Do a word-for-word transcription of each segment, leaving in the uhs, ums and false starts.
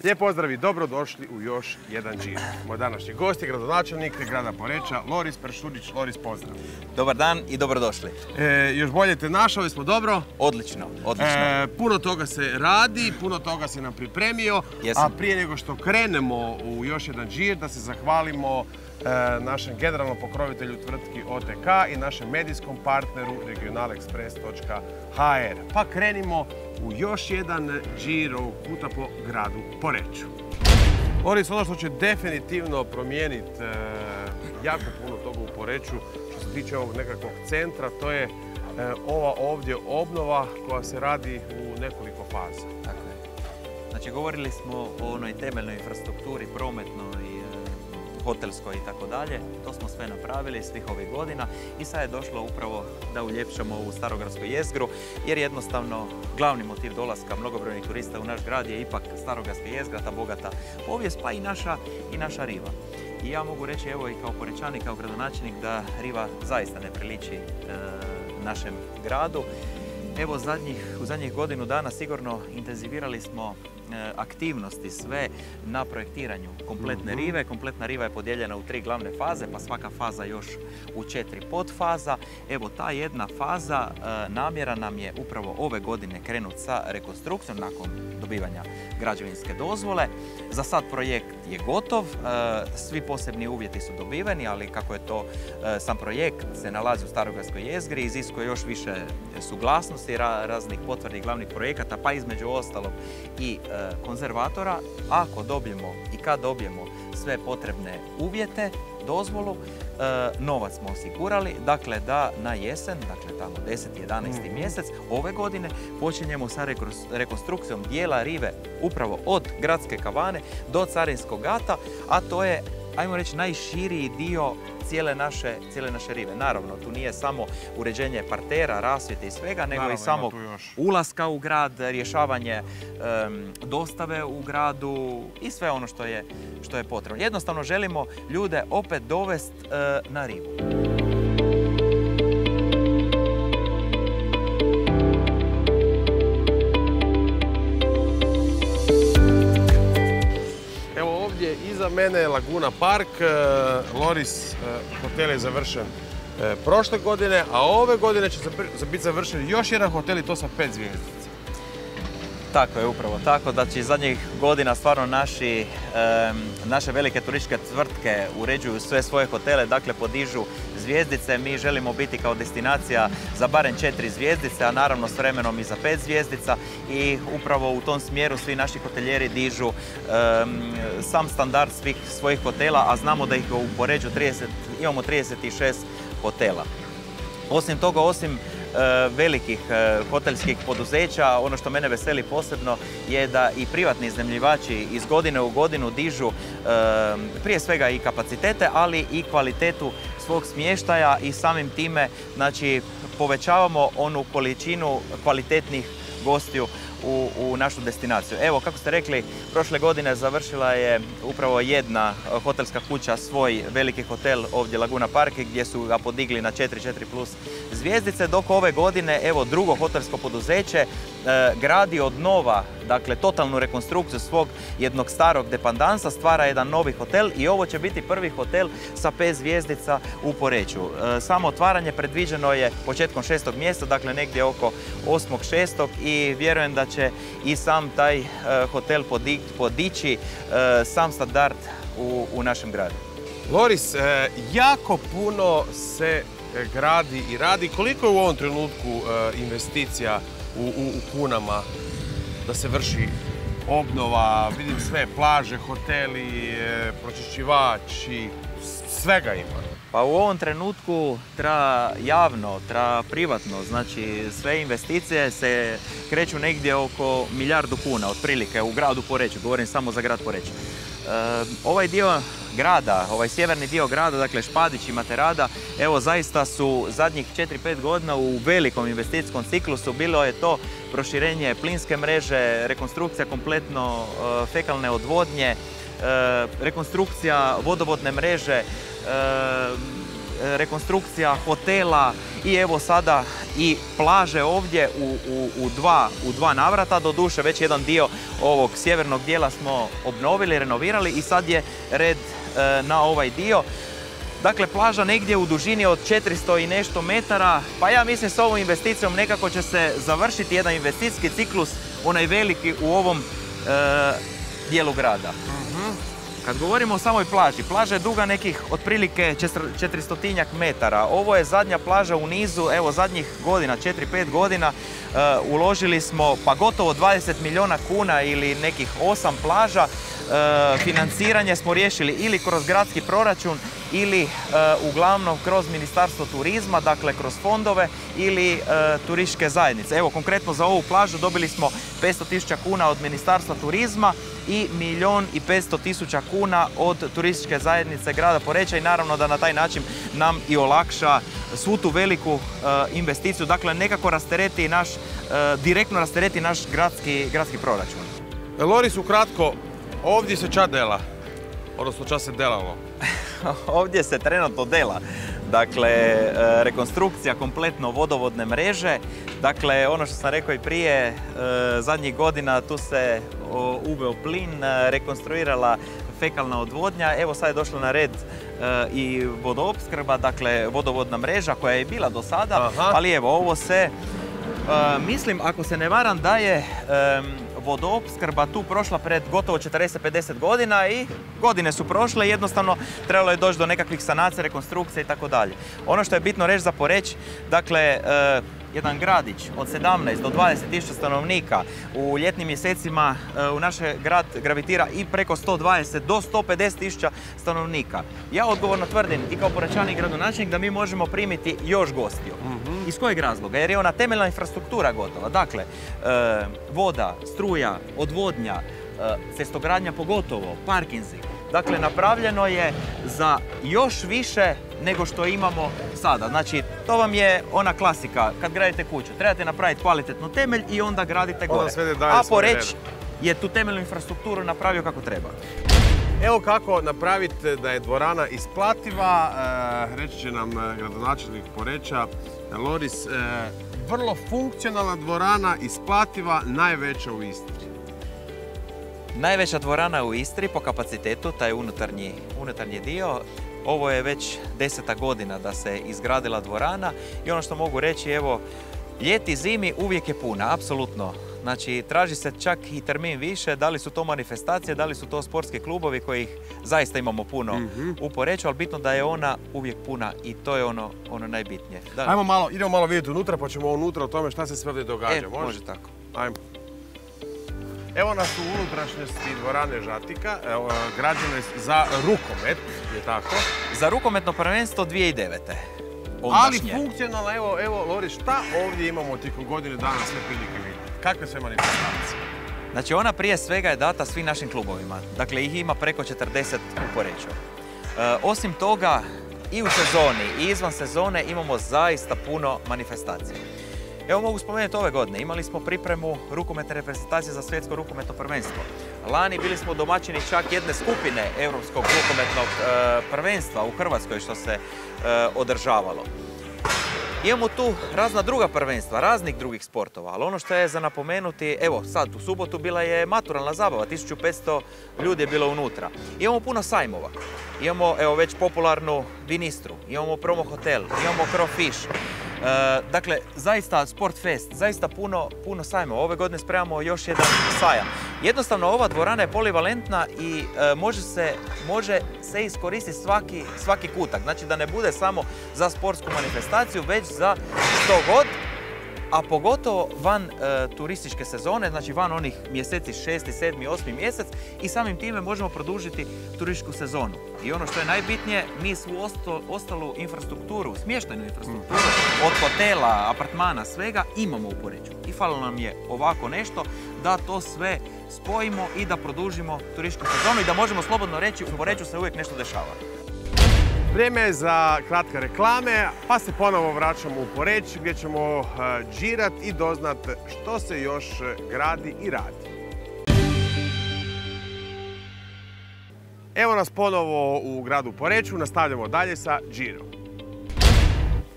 Lijep pozdrav i dobrodošli u još jedan Giro. Moj današnji gost je gradonačelnik grada Poreča, Loris Peršurić. Loris, pozdrav. Dobar dan i dobrodošli. E, još bolje te našao, smo dobro? Odlično, odlično. E, puno toga se radi, puno toga se nam pripremio, Jesam. A prije nego što krenemo u još jedan Giro, da se zahvalimo e, našem generalnom pokrovitelju tvrtki O T K i našem medijskom partneru regionalexpress točka h r. Pa krenimo u još jedan Giro puta po gradu Poreču. Loris, ono što će definitivno promijeniti e, jako puno toga u Poreču što se tiče ovog nekakvog centra, to je e, ova ovdje obnova koja se radi u nekoliko faza. Tako je. Znači, govorili smo o onoj temeljnoj infrastrukturi, prometnoj, hotelskoj i tako dalje. To smo sve napravili svih ovih godina i sad je došlo upravo da uljepšamo ovu starogradsku jezgru, jer jednostavno glavni motiv dolaska mnogobrojnih turista u naš grad je ipak starogradska jezgra, ta bogata povijest, pa i naša, i naša riva. I ja mogu reći, evo i kao Porečanin, kao gradonačelnik, da riva zaista ne priliči e, našem gradu. Evo, zadnjih, u zadnjih godinu dana sigurno intenzivirali smo aktivnosti sve na projektiranju kompletne rive. Kompletna riva je podijeljena u tri glavne faze, pa svaka faza još u četiri podfaza. Evo, ta jedna faza, namjera nam je upravo ove godine krenuti sa rekonstrukcijom nakon dobivanja građevinske dozvole. Za sad projekt je gotov, svi posebni uvjeti su dobiveni, ali kako je to sam projekt se nalazi u starogradskoj jezgri, iziskuje još više suglasnosti, raznih potvrdi glavnih projekata, pa između ostalog i konzervatora. Ako dobijemo i kad dobijemo sve potrebne uvjete, dozvolu, novac smo osigurali, dakle da na jesen, dakle tamo deseti jedanaesti mjesec ove godine počinjemo sa rekonstrukcijom dijela rive upravo od gradske kavane do Carinskog gata, a to je, ajmo reći, najširiji dio cijele naše, cijele naše rive. Naravno, tu nije samo uređenje partera, rasvjete i svega, nego naravno, i samog ulaska u grad, rješavanje um, dostave u gradu i sve ono što je, što je potrebno. Jednostavno želimo ljude opet dovesti uh, na rivu. Iza mene je Laguna Park. Loris, hotel je završen prošle godine, a ove godine će biti završen još jedan hotel i to sa pet zvjezdica. Tako je, upravo tako. Znači, zadnjih godina stvarno naši, e, naše velike turističke tvrtke uređuju sve svoje hotele, dakle podižu zvjezdice. Mi želimo biti kao destinacija za barem četiri zvjezdice, a naravno s vremenom i za pet zvjezdica, i upravo u tom smjeru svi naši hotelijeri dižu e, sam standard svih svojih hotela, a znamo da ih u Poreču trideset, imamo trideset šest hotela. Osim toga, osim velikih hotelskih poduzeća, ono što mene veseli posebno je da i privatni iznajmljivači iz godine u godinu dižu prije svega i kapacitete, ali i kvalitetu svog smještaja i samim time, znači, povećavamo onu količinu kvalitetnih gostiju U, u našu destinaciju. Evo, kako ste rekli, prošle godine završila je upravo jedna hotelska kuća svoj veliki hotel ovdje Laguna Park, gdje su ga podigli na četiri, četiri plus zvjezdice, dok ove godine, evo, drugo hotelsko poduzeće e, gradi od nova, dakle, totalnu rekonstrukciju svog jednog starog depandansa, stvara jedan novi hotel i ovo će biti prvi hotel sa pet zvjezdica u Poreču. E, samo otvaranje predviđeno je početkom šestog mjeseca, dakle negdje oko osmog šestog i vjerujem da će i sam taj uh, hotel podi, podići uh, sam standard u, u našem gradu. Loris, uh, jako puno se gradi i radi. Koliko je u ovom trenutku uh, investicija u, u, u kunama da se vrši obnova? Vidim sve, plaže, hoteli, pročišćivači, svega ima. Pa u ovom trenutku treba javno, treba privatno, znači sve investicije se kreću negdje oko milijardu kuna, otprilike, u gradu Poreču, govorim samo za grad Poreč. E, ovaj dio grada, ovaj sjeverni dio grada, dakle Špadić i Materada, evo zaista su zadnjih četiri pet godina u velikom investicijskom ciklusu. Bilo je to proširenje plinske mreže, rekonstrukcija kompletno e, fekalne odvodnje, e, rekonstrukcija vodovodne mreže, rekonstrukcija hotela i evo sada i plaže ovdje u, u, u, dva, u dva navrata. Doduše već jedan dio ovog sjevernog dijela smo obnovili, renovirali i sad je red e, na ovaj dio. Dakle, plaža negdje u dužini od četiristo i nešto metara, pa ja mislim s ovom investicijom nekako će se završiti jedan investicijski ciklus, onaj veliki u ovom e, dijelu grada. Kad govorimo o samoj plaži, plaža je duga nekih otprilike četiristotinjak metara. Ovo je zadnja plaža u nizu, evo zadnjih godina, četiri pet godina, uh, uložili smo pa gotovo dvadeset milijuna kuna ili nekih osam plaža. Uh, financiranje smo riješili ili kroz gradski proračun ili uh, uglavnom kroz Ministarstvo turizma, dakle kroz fondove ili uh, turističke zajednice. Evo konkretno za ovu plažu dobili smo petsto tisuća kuna od Ministarstva turizma i milijun i petsto tisuća kuna od turističke zajednice grada Poreča i naravno da na taj način nam i olakša svu tu veliku uh, investiciju, dakle nekako rastereti naš, uh, direktno rastereti naš gradski, gradski proračun. Loris, ukratko, ovdje se ča dela, odnosno ča se delalo? Ovdje se trenutno dela. Dakle, rekonstrukcija kompletno vodovodne mreže. Dakle, ono što sam rekao i prije, zadnjih godina tu se uveo plin, rekonstruirala fekalna odvodnja. Evo sad je došla na red i vodoopskrba, dakle vodovodna mreža koja je bila do sada. Aha. Ali evo, ovo se, mislim, ako se ne varam, da je vodoopskrba tu prošla pred gotovo četrdeset pedeset godina i godine su prošle i jednostavno trebalo je doći do nekakvih sanacija, rekonstrukcije i tako dalje. Ono što je bitno reći za Poreč, dakle, e, jedan gradić od sedamnaest do dvadeset tisuća stanovnika u ljetnim mjesecima e, u naš grad gravitira i preko sto dvadeset do sto pedeset tisuća stanovnika. Ja odgovorno tvrdim i kao Porečanin i gradonačelnik da mi možemo primiti još gostiju. Mm-hmm. Iz kojeg razloga? Jer je ona temeljna infrastruktura gotova. Dakle, e, voda, struja, odvodnja, e, cestogradnja pogotovo, parkinzi. Dakle, napravljeno je za još više nego što imamo sada. Znači, to vam je ona klasika. Kad gradite kuću, trebate napraviti kvalitetnu temelj i onda gradite gore. A Poreč je tu temeljnu infrastrukturu napravio kako treba. Evo kako napraviti da je dvorana isplativa. E, reći će nam gradonačelnik Poreča, Loris, e, vrlo funkcionalna dvorana, isplativa, najveća u Istri. Najveća dvorana u Istri po kapacitetu, taj unutarnji, unutarnji dio. Ovo je već deseta godina da se izgradila dvorana i ono što mogu reći, evo, ljeti, zimi uvijek je puna, apsolutno. Znači, traži se čak i termin više, da li su to manifestacije, da li su to sportski klubovi kojih zaista imamo puno mm-hmm. u Poreču, ali bitno da je ona uvijek puna i to je ono, ono najbitnije. Da. Ajmo malo, idemo malo vidjeti unutra, pa ćemo unutra o tome šta se sve ovdje događa. E, može? može tako. Ajmo. Evo nas u unutrašnjosti dvorane Žatika, evo, građene za rukomet, je tako? Za rukometno prvenstvo dvije tisuće devete. Ali funkcionalno, evo, evo, Loris, šta ovdje imamo tijekom godine dana sve prilike vidjeti? Kakve sve manifestacije? Znači, ona prije svega je data svim našim klubovima. Dakle, ih ima preko četrdeset u Poreču. E, osim toga, i u sezoni i izvan sezone imamo zaista puno manifestacija. Evo mogu spomenuti ove godine, imali smo pripremu rukometne reprezentacije za svjetsko rukometno prvenstvo. Lani bili smo domaćini čak jedne skupine Europskog rukometnog e, prvenstva u Hrvatskoj što se e, održavalo. Imamo tu razna druga prvenstva, raznih drugih sportova, ali ono što je za napomenuti, evo sad u subotu bila je maturalna zabava, tisuću petsto ljudi je bilo unutra. Imamo puno sajmova, imamo evo već popularnu Vinistru, imamo Promo Hotel, imamo Crofish. E, dakle, zaista Sport Fest, zaista puno, puno sajmova. Ove godine spremamo još jedan sajam. Jednostavno, ova dvorana je polivalentna i e, može, se, može se iskoristiti svaki, svaki kutak. Znači da ne bude samo za sportsku manifestaciju, već za što god, a pogotovo van e, turističke sezone, znači van onih mjeseci šesti, sedmi, osmi mjesec i samim time možemo produžiti turističku sezonu. I ono što je najbitnije, mi svu osto, ostalu infrastrukturu, smještajnu infrastrukturu, od hotela, apartmana, svega imamo u Poreču. I falilo nam je ovako nešto da to sve spojimo i da produžimo turističku sezonu i da možemo slobodno reći u Poreču se uvijek nešto dešava. Vrijeme je za kratke reklame, pa se ponovo vraćamo u Poreč gdje ćemo džirat i doznat što se još gradi i radi. Evo nas ponovo u gradu Poreču, nastavljamo dalje sa džirom.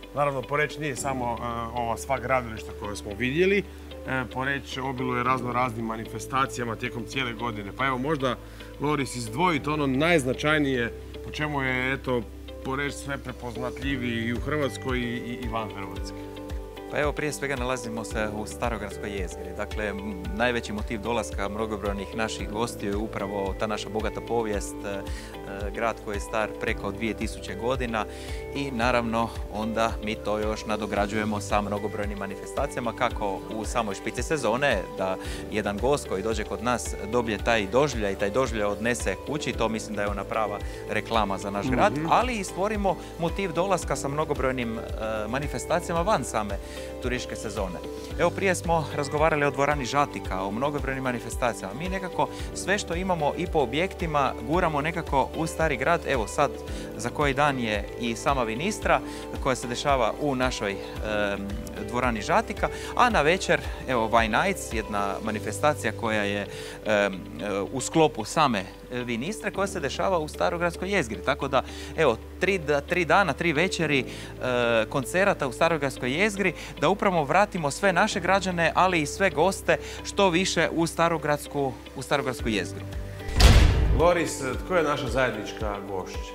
Naravno, Poreč nije samo ova sva gradilišta koje smo vidjeli. Poreč obiluje razno raznim manifestacijama tijekom cijele godine. Pa evo, možda, Loris, izdvojiti ono najznačajnije po čemu je, eto, Poreč sve prepoznatljiviji i u Hrvatskoj i, i van Hrvatske. Pa evo, prije svega nalazimo se u Starogradskoj jezgri. Dakle, najveći motiv dolaska mnogobrojnih naših gostiju je upravo ta naša bogata povijest, grad koji je star preko dvije tisuće godina i naravno onda mi to još nadograđujemo sa mnogobrojnim manifestacijama kako u samoj špici sezone, da jedan gost koji dođe kod nas dobije taj doživljaj i taj doživljaj odnese kući, to mislim da je ona prava reklama za naš grad, mm-hmm. ali i stvorimo motiv dolaska sa mnogobrojnim uh, manifestacijama van same turističke sezone. Evo, prije smo razgovarali o dvorani Žatika, o mnogobrojnim manifestacijama. Mi nekako sve što imamo i po objektima guramo nekako u Stari grad. Evo sad, za koji dan je i sama Vinistra koja se dešava u našoj e, dvorani Žatika, a na večer, evo, Wine Nights, jedna manifestacija koja je e, u sklopu same Vinistre koja se dešava u Starogradskoj jezgri. Tako da, evo, tri, tri dana, tri večeri e, koncerata u Starogradskoj jezgri, da upravo vratimo sve naše građane, ali i sve goste što više u Starogradsku, u Starogradsku jezgru. Loris, tko je naša zajednička gošća?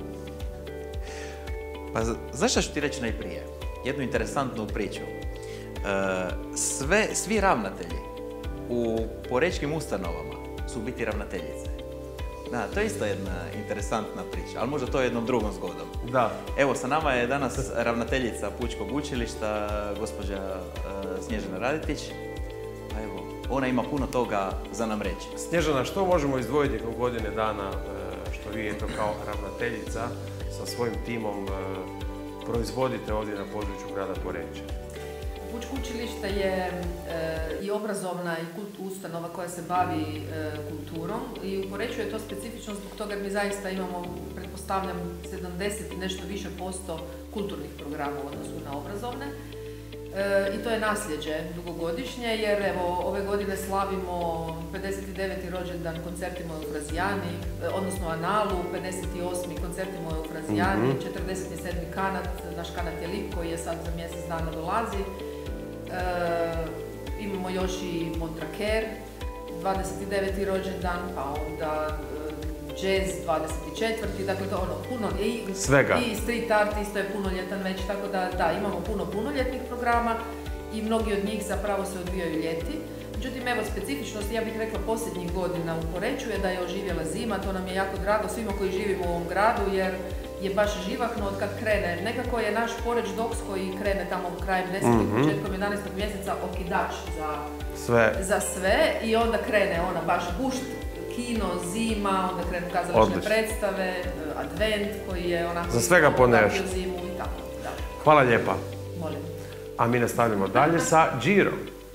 Pa, znaš što ću ti reći najprije? Jednu interesantnu priču. E, sve, svi ravnatelji u porečkim ustanovama su biti ravnateljice. Da, to je isto jedna interesantna priča, ali možda to je jednom drugom zgodom. Da. Evo, sa nama je danas ravnateljica Pučkog učilišta, gospođa uh, Snježana Radetić. Pa evo, ona ima puno toga za nam reći. Snježana, što možemo izdvojiti tijekom godine dana što vi, eto, kao ravnateljica sa svojim timom proizvodite ovdje na području grada Poreča? Pučko učilište je e, i obrazovna i kult ustanova koja se bavi e, kulturom i u Poreču je to specifično zbog toga jer mi zaista imamo, pretpostavljam, sedamdeset i nešto više posto kulturnih programa u odnosu na obrazovne. E, I to je nasljeđe dugogodišnje jer evo ove godine slavimo pedeset deveti rođendan koncertima u Frazijani, e, odnosno Analu, pedeset osmi koncertima u Frazijani, mm-hmm. četrdeset sedmi kanat, naš kanat je Lip koji je sad za mjesec dana dolazi. E, imamo još i Montraker, dvadeset deveti rođendan, pa onda e, jazz dvadeset četvrti dakle to ono puno i, svega. I street art isto je punoljetan već, tako da da, imamo puno punoljetnih programa i mnogi od njih zapravo se odvijaju ljeti. Međutim, evo, specifičnost, ja bih rekla, posljednjih godina u Poreču je da je oživjela zima, to nam je jako drago svima koji živimo u ovom gradu jer je baš živahno od kad krene. Nekako je naš Poreč Doks koji krene tamo krajem desetog i mm-hmm. početkom jedanaestog mjeseca okidač za sve. za sve i onda krene ona baš gušt, kino, zima, onda krenu kazališne Odlično. predstave, advent koji je onako... Za svega po nešto. Zimu i tako, da. Hvala lijepa. Molim. A mi nastavljamo dalje sa Džirom.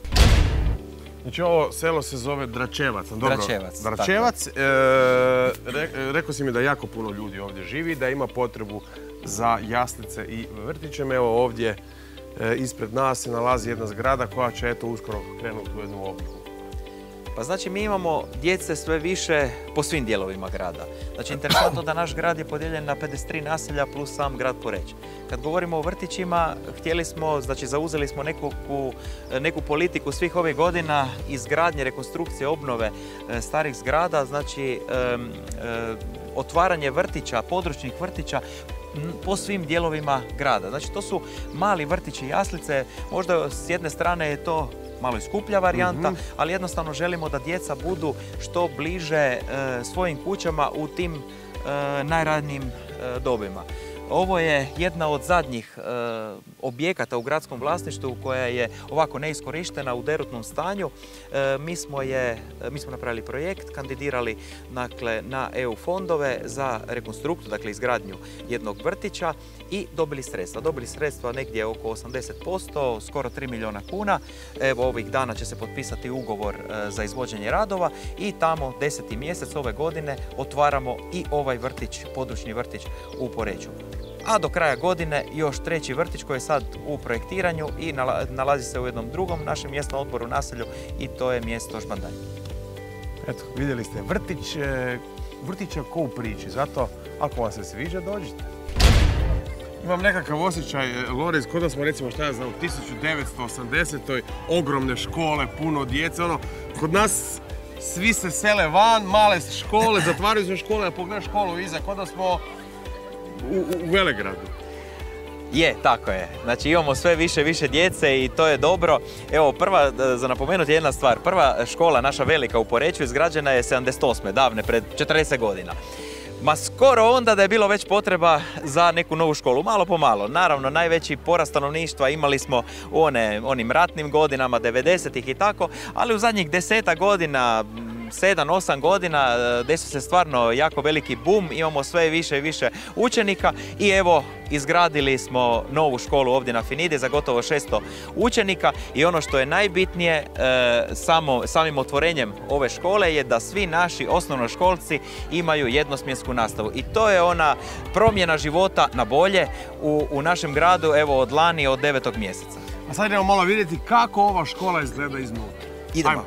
Znači, ovo selo se zove Dračevac. Dobro, Dračevac. Dračevac. E, re, rekao si mi da jako puno ljudi ovdje živi, da ima potrebu za jaslice i vrtićem. Evo ovdje e, ispred nas se nalazi jedna zgrada koja će eto uskoro krenuti u jednu obnovu. Pa znači mi imamo djece sve više po svim dijelovima grada. Znači interesantno da naš grad je podijeljen na pedeset tri naselja plus sam grad Poreč. Kad govorimo o vrtićima, htjeli smo, znači zauzeli smo neku, neku politiku svih ovih godina izgradnje, rekonstrukcije, obnove e, starih zgrada, znači e, e, otvaranje vrtića, područnih vrtića po svim dijelovima grada. Znači to su mali vrtići i jaslice, možda s jedne strane je to malo i skuplja varijanta, mm-hmm. ali jednostavno želimo da djeca budu što bliže e, svojim kućama u tim e, najranijim e, dobima. Ovo je jedna od zadnjih e, objekata u gradskom vlasništvu koja je ovako neiskorištena u derutnom stanju. E, mi, smo je, mi smo napravili projekt, kandidirali dakle, na E U fondove za rekonstrukciju, dakle izgradnju jednog vrtića i dobili sredstva. Dobili sredstva negdje oko osamdeset posto, skoro tri milijuna kuna. Evo ovih dana će se potpisati ugovor e, za izvođenje radova i tamo deseti mjesec ove godine otvaramo i ovaj vrtić, područni vrtić u Poreču. A do kraja godine još treći vrtić koji je sad u projektiranju i nalazi se u jednom drugom našem mjesnom odboru naselju i to je mjesto Žbandanj. Eto, vidjeli ste vrtić, vrtića ko u priči, zato ako vam se sviđa dođite. Imam nekakav osjećaj, Loris, kod da smo recimo šta ja znam, u tisuću devetsto osamdesetoj ogromne škole, puno djece, ono, kod nas svi se sele van, male škole, zatvaraju se škole, a pogledaj školu iza, kod da smo u, u Velegradu. Je, tako je. Znači imamo sve više i više djece i to je dobro. Evo, prva, za napomenuti jedna stvar, prva škola naša velika u Poreču izgrađena je sedamdeset osme davne, pred četrdeset godina. Ma skoro onda da je bilo već potreba za neku novu školu, malo po malo. Naravno, najveći porast stanovništva imali smo u one, onim ratnim godinama, devedesetih i tako, ali u zadnjih deseta godina, sedam, osam godina, desio se stvarno jako veliki bum, imamo sve više i više učenika i evo, izgradili smo novu školu ovdje na Finidi za gotovo šesto učenika i ono što je najbitnije e, samo, samim otvorenjem ove škole je da svi naši osnovnoškolci imaju jednosmjensku nastavu i to je ona promjena života na bolje u, u našem gradu, evo od lani, od devetog mjeseca. A sad idemo malo vidjeti kako ova škola izgleda iznutra. Idemo. Ajmo.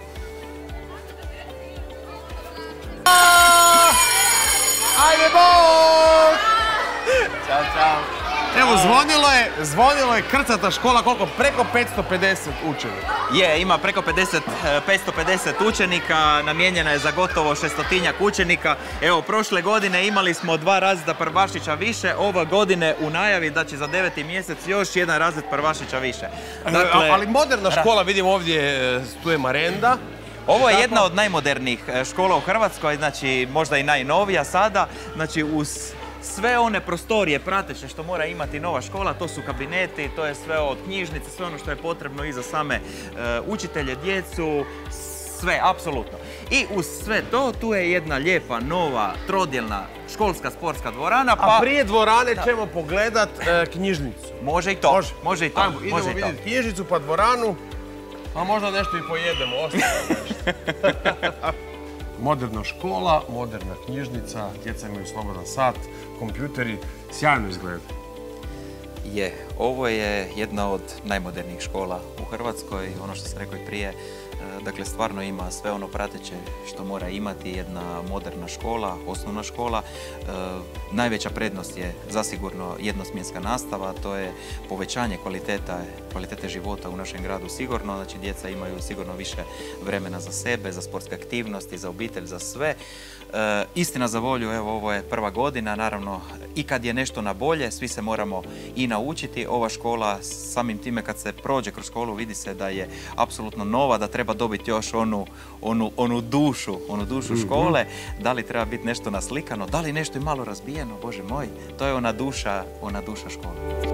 Ajde bok! Ćao, čao. Evo, zvonilo je, zvonilo je krcata škola, koliko? Preko petsto pedeset učenika. Je, ima preko pedeset, petsto pedeset učenika, namijenjena je za gotovo šestotinjak učenika. Evo, prošle godine imali smo dva razreda prvašića više, ove godine u najavi da će za deveti mjesec još jedan razred prvašića više. Dakle, ali moderna škola, vidimo ovdje, tu je marenda. Ovo je jedna od najmodernijih škola u Hrvatskoj, znači možda i najnovija sada, znači uz sve one prostorije prateće što mora imati nova škola, to su kabineti, to je sve od knjižnice, sve ono što je potrebno i za same uh, učitelje, djecu, sve, apsolutno. I uz sve to, tu je jedna lijepa, nova, trodjelna školska sportska dvorana. Pa... A prije dvorane da. ćemo pogledat uh, knjižnicu. Može i to, može, može i to. Ajmo, idemo može vidjeti knjižnicu pa dvoranu, a možda nešto i pojedemo, ostalo nešto. Moderna škola, moderna knjižnica, djeca imaju slobodan sat, kompjuteri, sjajno izgleda. Je, ovo je jedna od najmodernijih škola u Hrvatskoj, ono što sam rekao i prije, dakle stvarno ima sve ono prateće što mora imati jedna moderna škola, osnovna škola. E, najveća prednost je zasigurno jednosmjenska nastava, to je povećanje kvaliteta, kvalitete života u našem gradu sigurno, znači djeca imaju sigurno više vremena za sebe, za sportske aktivnosti, za obitelj, za sve. E, istina za volju, evo ovo je prva godina, naravno i kad je nešto na bolje, svi se moramo i naučiti. Ova škola, samim time kad se prođe kroz školu, vidi se da je apsolutno nova, da treba dobiti još onu, onu, onu dušu, onu dušu škole, da li treba biti nešto naslikano, da li nešto i malo razbijeno, Bože moj, to je ona duša, ona duša škole.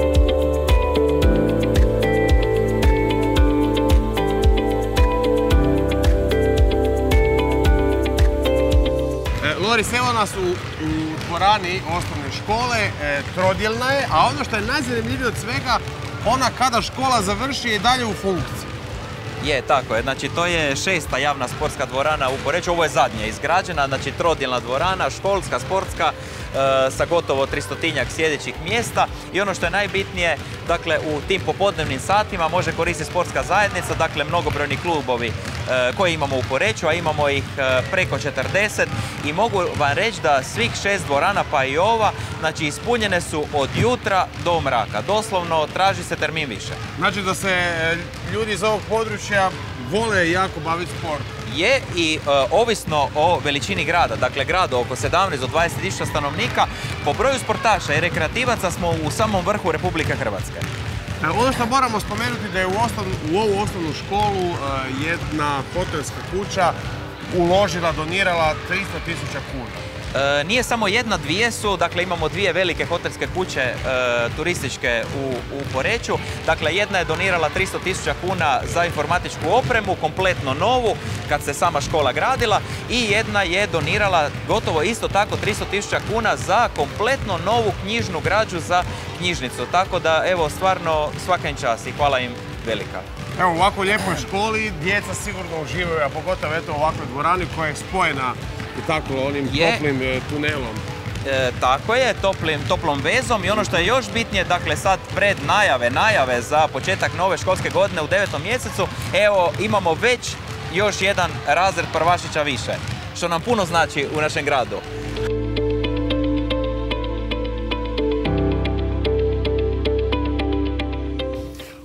Loris, evo nas u, u dvorani osnovne škole, e, trodjelna je, a ono što je najzanimljivije od svega, ona kada škola završi je dalje u funkciji. Je, tako je. Znači, to je šesta javna sportska dvorana u Poreču. Ovo je zadnja izgrađena, znači trodjelna dvorana, školska, sportska, e, sa gotovo tristotinjak sjedećih mjesta. I ono što je najbitnije, dakle, u tim popodnevnim satima može koristiti sportska zajednica, dakle, mnogobrojni klubovi e, koje imamo u Poreču, a imamo ih e, preko četrdeset. I mogu vam reći da svih šest dvorana, pa i ova, znači, ispunjene su od jutra do mraka. Doslovno, traži se termin više. Znači da se ljudi iz ovog područja vole jako baviti sportom. Je i e, ovisno o veličini grada, dakle gradu oko sedamnaest do dvadeset tisuća stanovnika, po broju sportaša i rekreativaca smo u samom vrhu Republike Hrvatske. E, ono što moramo spomenuti da je u, osnov, u ovu osnovnu školu e, jedna hotelska kuća uložila, donirala tristo tisuća kuna. E, nije samo jedna, dvije su, dakle imamo dvije velike hotelske kuće e, turističke u, u Poreču. Dakle, jedna je donirala tristo tisuća kuna za informatičku opremu, kompletno novu, kad se sama škola gradila, i jedna je donirala gotovo isto tako tristo tisuća kuna za kompletno novu knjižnu građu za knjižnicu. Tako da, evo, stvarno svaka im čast i hvala im velika. Evo, u ovako lijepoj školi djeca sigurno uživaju, a pogotovo eto u ovakvoj dvorani koja je spojena i tako onim je, toplim e, tunelom. E, tako je, toplim, toplom vezom, i ono što je još bitnije, dakle sad pred najave, najave za početak nove školske godine u devetom mjesecu, evo imamo već još jedan razred prvašića više, što nam puno znači u našem gradu.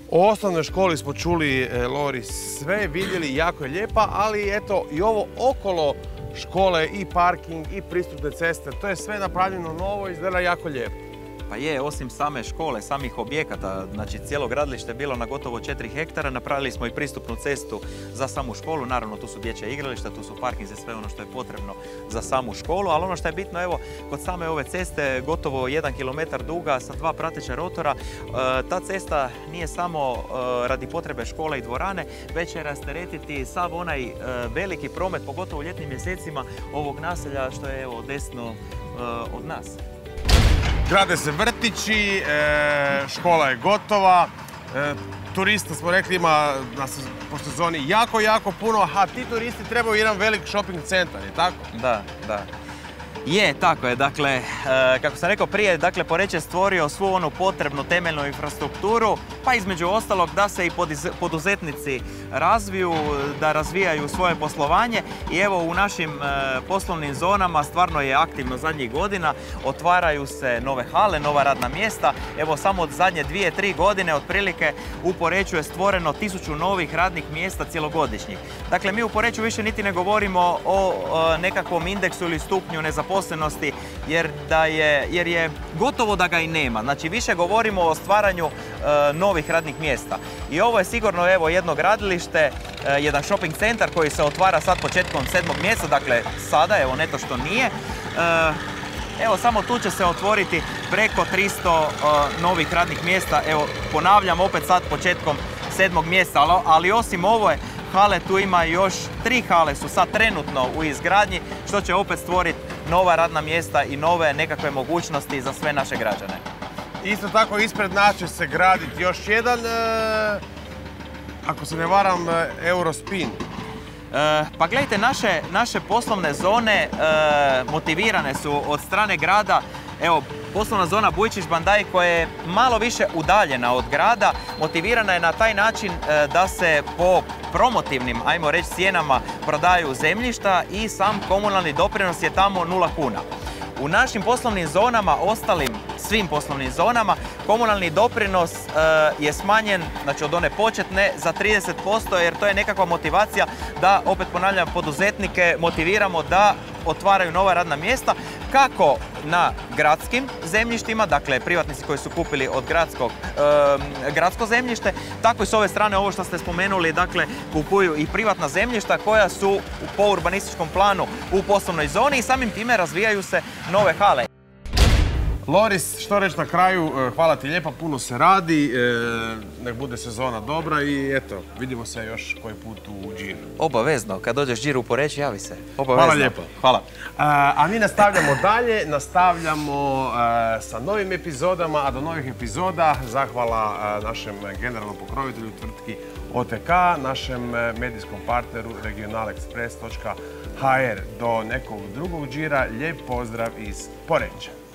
O osnovnoj školi smo čuli, Lori, sve vidjeli, jako je lijepa, ali eto i ovo okolo škole, i parking, i pristupne ceste, to je sve napravljeno novo i izgleda jako lijepo. Pa je, osim same škole, samih objekata, znači cijelo gradilište je bilo na gotovo četiri hektara, napravili smo i pristupnu cestu za samu školu, naravno tu su dječja igrališta, tu su parkinzi, sve ono što je potrebno za samu školu, ali ono što je bitno, evo, kod same ove ceste, gotovo jedan kilometar duga sa dva prateća rotora, ta cesta nije samo radi potrebe škole i dvorane, već će rasteretiti sav onaj veliki promet, pogotovo u ljetnim mjesecima ovog naselja što je evo desno od nas. Grade se vrtići, škola je gotova, turista smo rekli ima po sezoni jako, jako puno, a ti turisti trebaju jedan velik shopping centar, je tako? Da, da. Je, tako je. Dakle, kako sam rekao prije, dakle, Poreč je stvorio svu onu potrebnu temeljnu infrastrukturu, pa između ostalog da se i poduzetnici razviju, da razvijaju svoje poslovanje i evo u našim poslovnim zonama stvarno je aktivno zadnjih godina, otvaraju se nove hale, nova radna mjesta. Evo samo od zadnje dvije, tri godine otprilike u Poreču je stvoreno tisuću novih radnih mjesta cjelogodišnjih. Dakle, mi u Poreču više niti ne govorimo o nekakvom indeksu ili stupnju nezaposlenosti, jer, da je, jer je gotovo da ga i nema. Znači više govorimo o stvaranju e, novih radnih mjesta. I ovo je sigurno evo jedno gradilište, e, jedan shopping centar koji se otvara sad početkom sedmog mjeseca, dakle sada, evo ne to što nije. E, evo samo tu će se otvoriti preko tristo e, novih radnih mjesta. Evo ponavljam opet sad početkom sedmog mjeseca, ali, ali osim ove hale tu ima još tri hale su sad trenutno u izgradnji, što će opet stvoriti nova radna mjesta i nove nekakve mogućnosti za sve naše građane. Isto tako ispred nas će se graditi još jedan, e, ako se ne varam, Eurospin. E, pa gledajte, naše, naše poslovne zone e, motivirane su od strane grada. Evo, poslovna zona Bujčić-Bandaj koja je malo više udaljena od grada, motivirana je na taj način e, da se po promotivnim, ajmo reći, cijenama prodaju zemljišta i sam komunalni doprinos je tamo nula kuna. U našim poslovnim zonama, ostalim svim poslovnim zonama, komunalni doprinos e, je smanjen, znači od one početne, za trideset posto jer to je nekakva motivacija da, opet ponavljam, poduzetnike motiviramo da otvaraju nova radna mjesta, kako na gradskim zemljištima, dakle privatnici koji su kupili od gradskog, e, gradsko zemljište, tako i s ove strane ovo što ste spomenuli, dakle kupuju i privatna zemljišta koja su po urbanističkom planu u poslovnoj zoni i samim time razvijaju se nove hale. Loris, što reći na kraju, hvala ti lijepa, puno se radi, nek bude sezona dobra i eto, vidimo se još koji put u Džiru. Obavezno, kad dođeš Džiru u Poreč, javi se. Obavezno. Hvala lijepo. Hvala. A mi nastavljamo dalje, nastavljamo sa novim epizodama, a do novih epizoda zahvala našem generalnom pokrovitelju tvrtki O T K, našem medijskom partneru regional ekspres točka h r. Do nekog drugog Džira, lijep pozdrav iz Poreča.